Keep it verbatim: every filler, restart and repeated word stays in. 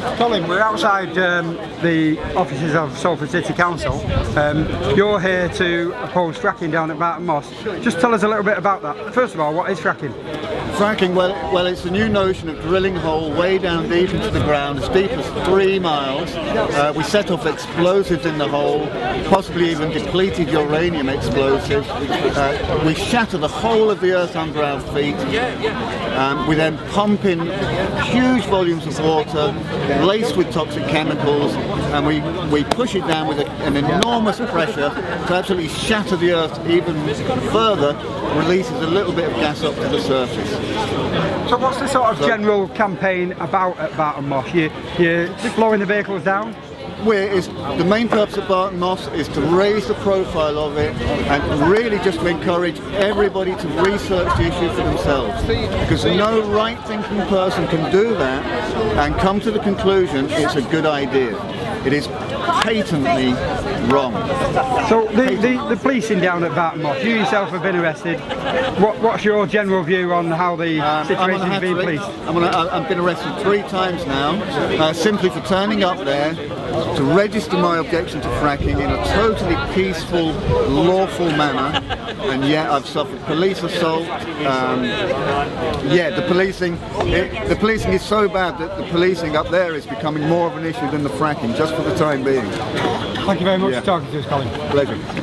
Colin, we're outside um, the offices of Salford City Council. Um, you're here to oppose fracking down at Barton Moss. Just tell us a little bit about that. First of all, what is fracking? Fracking, well, well, it's a new notion of drilling a hole way down deep into the ground, as deep as three miles. Uh, we set off explosives in the hole, possibly even depleted uranium explosives. Uh, we shatter the whole of the earth under our feet. Um, we then pump in huge volumes of water, laced with toxic chemicals, and we, we push it down with a, an enormous pressure to absolutely shatter the earth even further, releases a little bit of gas up to the surface. So what's the sort of general campaign about at Barton Moss? You, you're blowing the vehicles down? We're, is, the main purpose of Barton Moss is to raise the profile of it and really just to encourage everybody to research the issue for themselves, because no right-thinking person can do that and come to the conclusion it's a good idea. It is patently wrong. So the, the, the policing down at Barton Moss, you yourself have been arrested. What, what's your general view on how the um, situation is being policed? I'm gonna, I've been arrested three times now, uh, simply for turning up there to register my objection to fracking in a totally peaceful, lawful manner, and yet I've suffered police assault. Um, yeah, the policing, it, the policing is so bad that the policing up there is becoming more of an issue than the fracking, just for the time being. Thank you very much yeah. for talking to us, Colin. Pleasure.